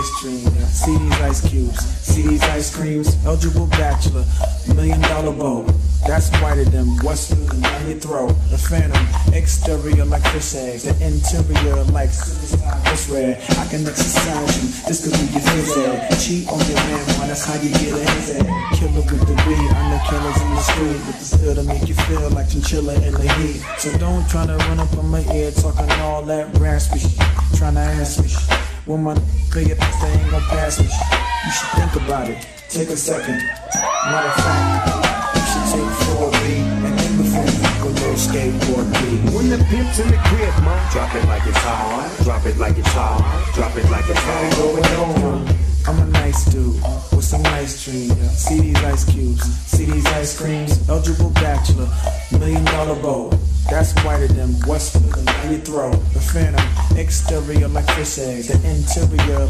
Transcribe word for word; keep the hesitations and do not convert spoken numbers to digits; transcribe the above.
nice dream. See these ice cubes, see these ice creams. Eligible bachelor, million dollar bow. That's whiter than what's down your throat. The phantom, exterior like fish eggs, the interior like this red. I can exercise you, this could be your phys ed. Cheat on your man, man, that's how you get a his head. Killer with the beat, I'm the killers in the street. With the still to make you feel like chinchilla in the heat. So don't try to run up on my ear talking all that raspy shit. Trying to ask me shit. When my nigga they ain't gon' pass me shit. You should think about it, take a second. Matter of fact, take four B and then before you go little skateboard B. When the pimp's in the crib, man, drop it like it's hot, drop it like it's hot, drop it like it's hot. Going on. I'm a nice dude with some nice dreams. See these ice cubes, see these ice creams. Eligible bachelor, million dollar bow. That's whiter than what's down your throat. The phantom, exterior like fish eggs, the interior